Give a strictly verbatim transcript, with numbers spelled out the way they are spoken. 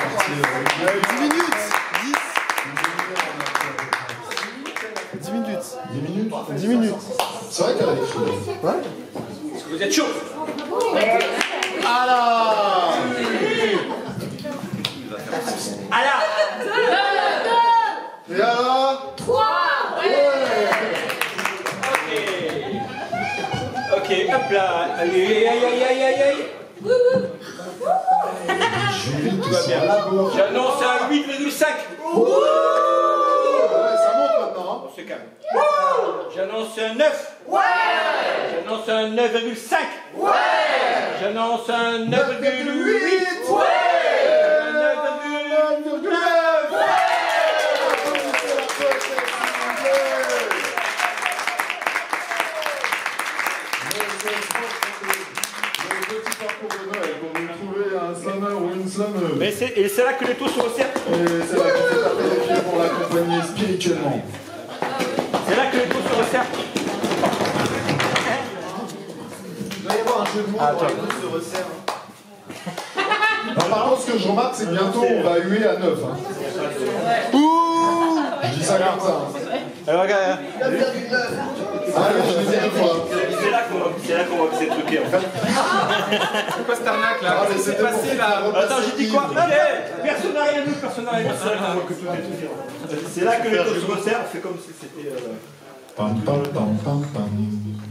dix minutes. dix minutes. dix minutes. dix minutes. C'est vrai qu'elle a des choses. Ouais. Est-ce que vous êtes chaud? Ah là. Ah là. Et alors? Ok, hop là. Allez, aïe, aïe, aïe, aïe, aïe, aïe. Tout va bien. J'annonce un huit virgule cinq. Ouais, ça monte maintenant. On se calme. J'annonce un neuf. Ouais. J'annonce un neuf virgule cinq. Ouais. J'annonce un neuf virgule huit. Ouais. neuf virgule neuf. Mais c'est, et c'est là que les taux se resserrent. Et c'est là qu'il faut taper les pieds pour l'accompagner spirituellement. C'est là que les taux se resserrent. Il va y avoir un jeu de mots quand les taux se resserrent. Alors, par contre, ce que je remarque, c'est que bientôt on va huer à neuf. Hein. Ouh. Je dis ça comme ça. Hein. Alors regarde. Ah, je l'ai dit une fois. C'est là qu'on va, c'est là qu'on va se truquer en fait. C'est quoi cette arnaque là? Ah, mais Qu'est-ce qui s'est c'était pour passé là? Attends, j'ai dit quoi? Ok, personne n'a rien vu, personne n'a rien vu. C'est là qu'on voit que tout est. C'est là que les taux se resserrent. C'est comme si c'était. Pam, pam, pam, pam, pam.